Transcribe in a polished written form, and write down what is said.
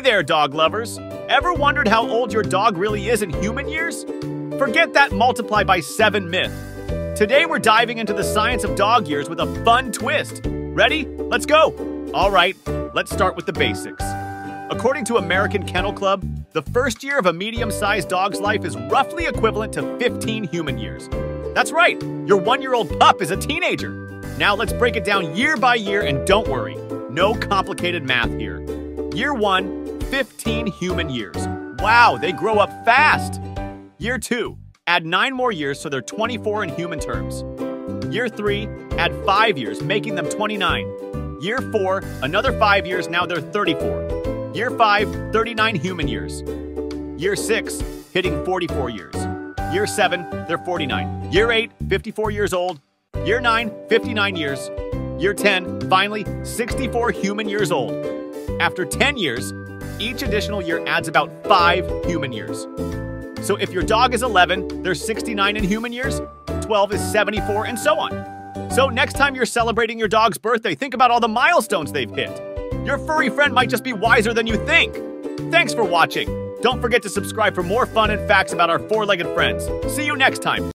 there, dog lovers! Ever wondered how old your dog really is in human years? Forget that multiply by 7 myth. Today we're diving into the science of dog years with a fun twist. Ready? Let's go! Alright, let's start with the basics. According to American Kennel Club, the first year of a medium-sized dog's life is roughly equivalent to 15 human years. That's right, your 1-year-old pup is a teenager. Now let's break it down year by year, and don't worry, no complicated math here. Year 1, 15 human years. Wow, they grow up fast! Year 2, add 9 more years so they're 24 in human terms. Year 3, add 5 years, making them 29. Year 4, another 5 years, now they're 34. Year 5, 39 human years. Year 6, hitting 44 years. Year 7, they're 49. Year 8, 54 years old. Year 9, 59 years. Year 10, finally, 64 human years old. After 10 years, each additional year adds about 5 human years. So if your dog is 11, there's 69 in human years, 12 is 74, and so on. So next time you're celebrating your dog's birthday, think about all the milestones they've hit. Your furry friend might just be wiser than you think. Thanks for watching. Don't forget to subscribe for more fun and facts about our four-legged friends. See you next time.